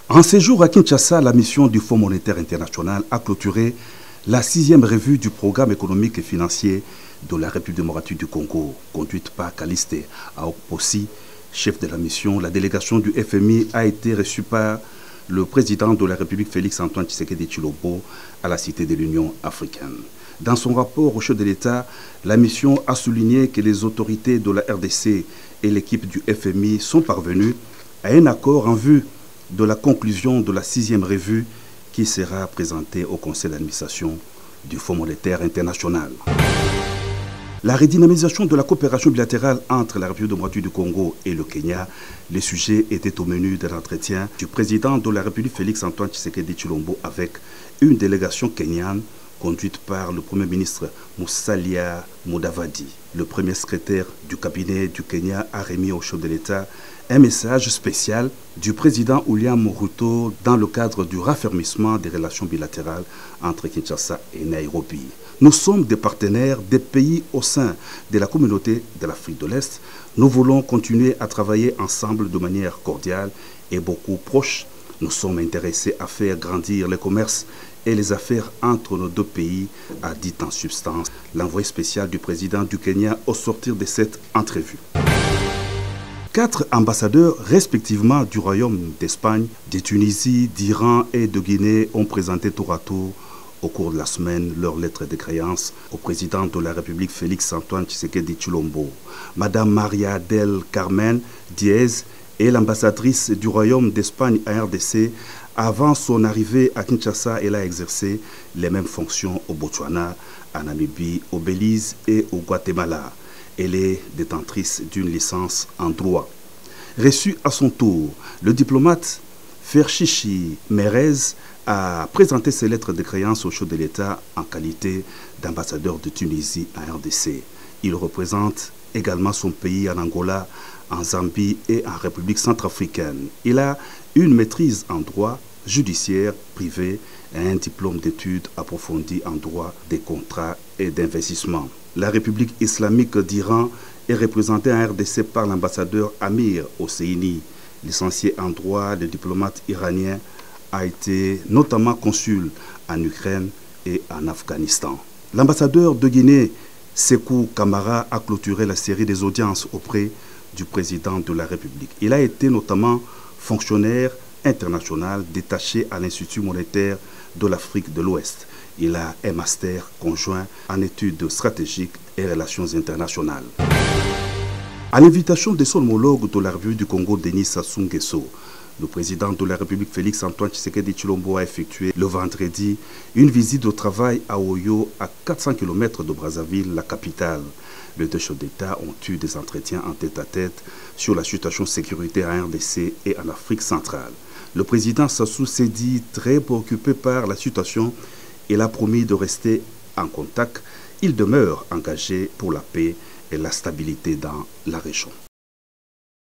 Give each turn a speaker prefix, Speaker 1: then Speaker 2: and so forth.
Speaker 1: En séjour à Kinshasa, la mission du Fonds monétaire international a clôturé la 6e revue du programme économique et financier de la République démocratique du Congo, conduite par Caliste Aokpossi, chef de la mission. La délégation du FMI a été reçue par le président de la République, Félix-Antoine Tshisekedi Tshilombo, à la Cité de l'Union africaine. Dans son rapport au chef de l'État, la mission a souligné que les autorités de la RDC et l'équipe du FMI sont parvenues à un accord en vue de la conclusion de la 6e revue qui sera présentée au Conseil d'administration du Fonds monétaire international. La redynamisation de la coopération bilatérale entre la République démocratique du Congo et le Kenya, les sujets étaient au menu de l'entretien du président de la République Félix-Antoine Tshisekedi Tshilombo avec une délégation kenyane conduite par le Premier ministre Musalia Mudavadi. Le premier secrétaire du cabinet du Kenya a remis au chef de l'État un message spécial du président William Ruto dans le cadre du raffermissement des relations bilatérales entre Kinshasa et Nairobi. Nous sommes des partenaires des pays au sein de la communauté de l'Afrique de l'Est. Nous voulons continuer à travailler ensemble de manière cordiale et beaucoup proche. Nous sommes intéressés à faire grandir le commerce et les affaires entre nos deux pays, a dit en substance l'envoyé spécial du président du Kenya au sortir de cette entrevue. 4 ambassadeurs respectivement du Royaume d'Espagne, de Tunisie, d'Iran et de Guinée ont présenté tour à tour au cours de la semaine leur lettre de créance au président de la République Félix-Antoine Tshisekedi Tshilombo. Madame Maria del Carmen Diez est l'ambassadrice du Royaume d'Espagne à RDC. Avant son arrivée à Kinshasa, elle a exercé les mêmes fonctions au Botswana, à Namibie, au Belize et au Guatemala. Elle est détentrice d'une licence en droit. Reçu à son tour, le diplomate Ferchichi Merez a présenté ses lettres de créance au chef de l'État en qualité d'ambassadeur de Tunisie à RDC. Il représente également son pays en Angola, en Zambie et en République centrafricaine. Il a une maîtrise en droit judiciaire privé et un diplôme d'études approfondies en droit des contrats et d'investissement. La République islamique d'Iran est représentée en RDC par l'ambassadeur Amir Hosseini. Licencié en droit, le diplomate iranien a été notamment consul en Ukraine et en Afghanistan. L'ambassadeur de Guinée, Sékou Camara, a clôturé la série des audiences auprès du président de la République. Il a été notamment fonctionnaire international détaché à l'Institut monétaire de l'Afrique de l'Ouest. Il a un master conjoint en études stratégiques et relations internationales. À l'invitation de son homologue de la République du Congo, Denis Sassou Nguesso, le président de la République Félix-Antoine Tshisekedi Tshilombo a effectué le vendredi une visite de travail à Oyo, à 400 km de Brazzaville, la capitale. Les deux chefs d'État ont eu des entretiens en tête-à-tête sur la situation sécuritaire en RDC et en Afrique centrale. Le président Sassou s'est dit très préoccupé par la situation. Il a promis de rester en contact. Il demeure engagé pour la paix et la stabilité dans la région.